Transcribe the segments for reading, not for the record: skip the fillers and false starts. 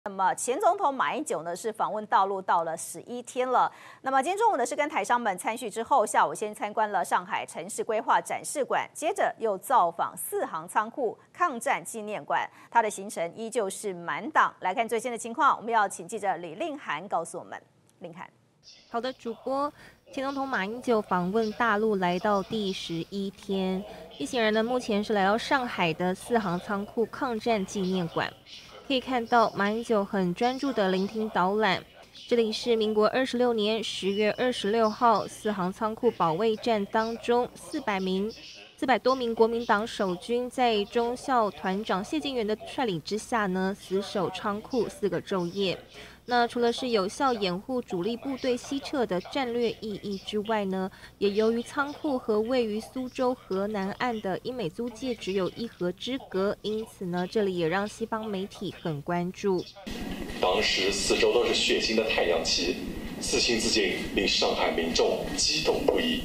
那么前总统马英九呢是访问大陆到了11天了。那么今天中午呢是跟台商们参叙之后，下午先参观了上海城市规划展示馆，接着又造访四行仓库抗战纪念馆。他的行程依旧是满档。来看最新的情况，我们要请记者李令涵告诉我们。令涵， 好的，主播。前总统马英九访问大陆来到第11天，一行人呢目前是来到上海的四行仓库抗战纪念馆。可以看到马英九很专注地聆听导览。这里是民国26年10月26号四行仓库保卫战当中400多名国民党守军在中校团长谢晋元的率领之下呢，死守仓库4个昼夜。那除了是有效掩护主力部队西撤的战略意义之外呢，也由于仓库和位于苏州河南岸的英美租界只有1河之隔，因此呢，这里也让西方媒体很关注。 当时四周都是血腥的太阳旗，自信自尽，令上海民众激动不已。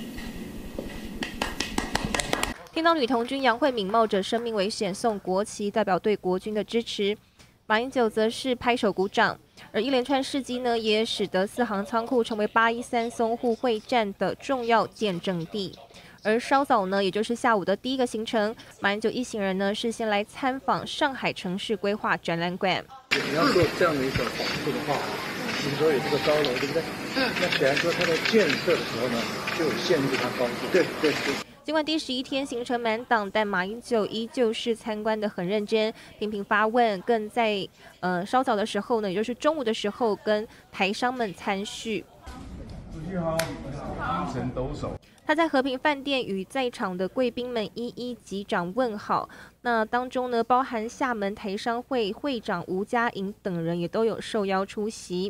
听到女童军杨惠敏冒着生命危险送国旗，代表对国军的支持。马英九则是拍手鼓掌，而一连串事迹呢，也使得四行仓库成为813淞沪会战的重要见证地。而稍早呢，也就是下午的第一个行程，马英九一行人呢是先来参访上海城市规划展览馆。 你要做这样的一个访视的话，你说有这个高楼，对不对？那显然说它在建设的时候呢，就有限制它高度。对。 尽管第11天行程满档，但马英九依旧是参观得很认真，频频发问，更在稍早的时候呢，也就是中午的时候，跟台商们参叙。 主席好，精神抖擞。 他在和平饭店与在场的贵宾们一一击掌问好。那当中呢，包含厦门台商会会长吴家颖等人也都有受邀出席。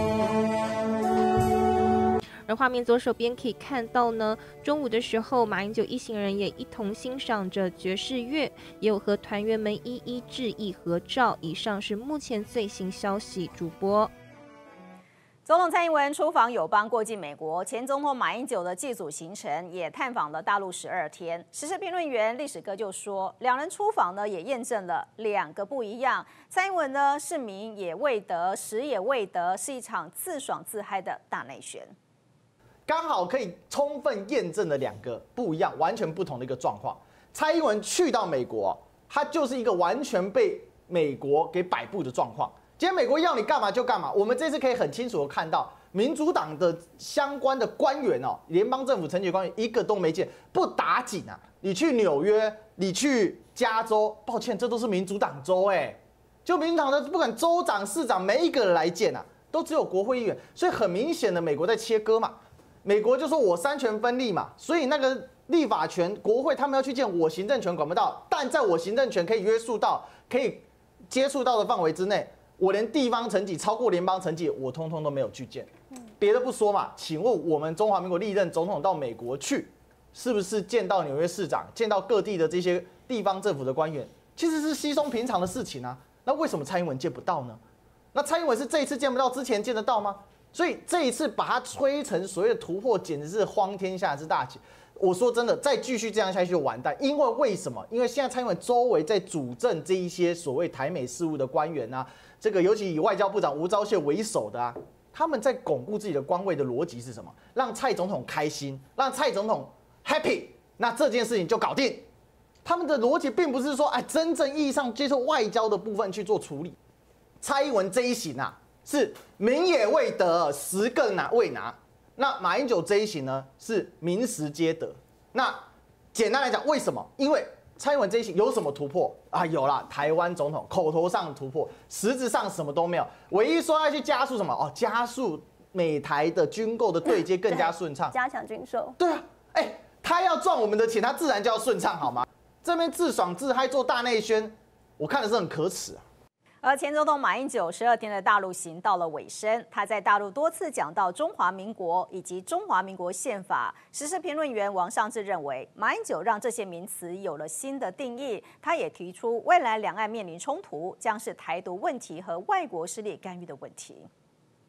而画面左手边可以看到呢，中午的时候，马英九一行人也一同欣赏着爵士乐，也有和团员们一一致意合照。以上是目前最新消息，主播。 总统蔡英文出访友邦过境美国，前总统马英九的祭祖行程也探访了大陆12天。时事评论员历史哥就说，两人出访呢也验证了2个不一样。蔡英文呢是名也未得，实也未得，是一场自爽自嗨的大内宣。 刚好可以充分验证了2个不一样、完全不同的一个状况。蔡英文去到美国，他就是一个完全被美国给摆布的状况。今天美国要你干嘛就干嘛。我们这次可以很清楚的看到，民主党的相关的官员哦，联邦政府层级官员一个都没见，不打紧啊。你去纽约，你去加州，抱歉，这都是民主党州就民主党的不管州长、市长，没一个人来见啊，都只有国会议员。所以很明显的，美国在切割嘛。美国就说我3权分立嘛，所以那个立法权国会他们要去见我，行政权管不到，但在我行政权可以约束到、可以接触到的范围之内，我连地方层级超过联邦层级，我通通都没有去见。别的不说嘛，请问我们中华民国历任总统到美国去，是不是见到纽约市长、见到各地的这些地方政府的官员，其实是稀松平常的事情啊？那为什么蔡英文见不到呢？那蔡英文是这一次见不到，之前见得到吗？所以这一次把它吹成所谓的突破，简直是荒天下之大稽。我说真的，再继续这样下去就完蛋。因为什么？因为现在蔡英文周围在主政这一些所谓台美事务的官员啊，这个尤其以外交部长吴钊燮为首的啊，他们在巩固自己的官位的逻辑是什么？让蔡总统开心，让蔡总统 happy， 那这件事情就搞定。他们的逻辑并不是说，真正意义上接受外交的部分去做处理。蔡英文这一行啊，是名也未得，实更未拿。那马英九这一行呢，是名实皆得。那简单来讲，为什么？因为蔡英文这一行有什么突破啊？有啦，台湾总统口头上的突破，实质上什么都没有。唯一说要去加速什么？加速美台的军购的对接更加顺畅， 加强军售。 对啊，他要赚我们的钱，他自然就要顺畅，好吗？这边自爽自嗨做大内宣，我看的是很可耻啊。 而前总统马英九12天的大陆行到了尾声，他在大陆多次讲到中华民国以及中华民国宪法。时事评论员王尚志认为，马英九让这些名词有了新的定义。他也提出，未来两岸面临冲突，将是台独问题和外国势力干预的问题。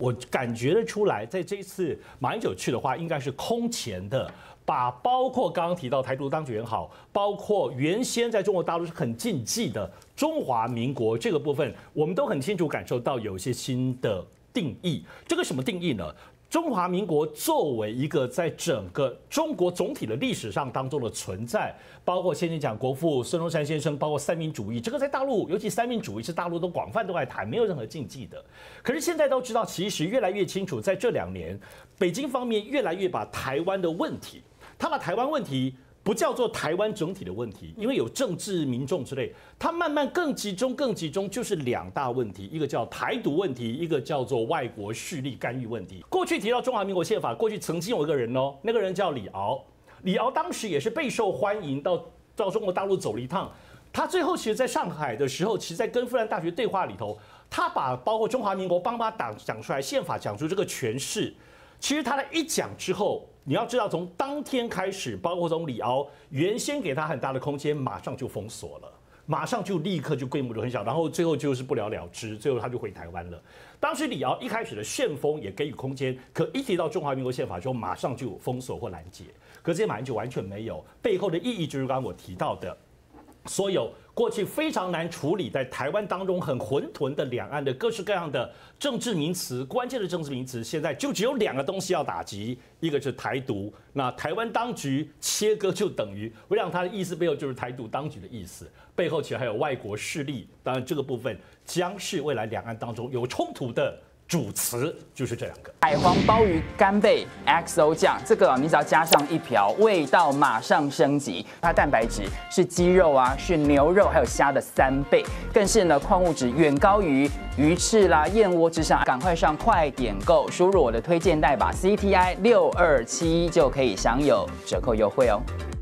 我感觉得出来，在这一次马英九去的话，应该是空前的。把包括刚刚提到台独当局也好，包括原先在中国大陆是很禁忌的中华民国这个部分，我们都很清楚感受到有一些新的定义。这个什么定义呢？中华民国作为一个在整个中国总体的历史上当中的存在，包括先前讲国父孙中山先生，包括三民主义，这个在大陆，尤其三民主义是大陆都广泛都在谈，没有任何禁忌的。可是现在都知道，其实越来越清楚，在这2年，北京方面越来越把台湾的问题，他把台湾问题不叫做台湾整体的问题，因为有政治民众之类，他慢慢更集中，就是2大问题，一个叫台独问题，一个叫做外国势力干预问题。过去提到中华民国宪法，过去曾经有一个人哦，那个人叫李敖，李敖当时也是备受欢迎，到中国大陆走了一趟。他最后其实在上海的时候，其实在跟复旦大学对话里头，他把包括中华民国帮他讲出来，宪法讲出这个诠释。其实他的一讲之后，你要知道，从当天开始，包括从李敖原先给他很大的空间，马上就封锁了，马上就立刻就规模就很小，然后最后就是不了了之，最后他就回台湾了。当时李敖一开始的旋风也给予空间，可一提到中华民国宪法之后，马上就封锁或拦截。可这些马英九完全没有，背后的意义就是刚刚我提到的，所有过去非常难处理，在台湾当中很混沌的两岸的各式各样的政治名词，关键的政治名词，现在就只有2个东西要打击，一个是台独，那台湾当局切割就等于，我想它的意思背后就是台独当局的意思，背后其实还有外国势力，当然这个部分将是未来两岸当中有冲突的主词，就是这2个。 海皇鲍鱼干贝 XO 酱，这个你只要加上1瓢，味道马上升级。它蛋白质是鸡肉啊，是牛肉还有虾的3倍，更是呢矿物质远高于鱼翅啦、燕窝之上。赶快上快点购，输入我的推荐代码 CTI627就可以享有折扣优惠哦。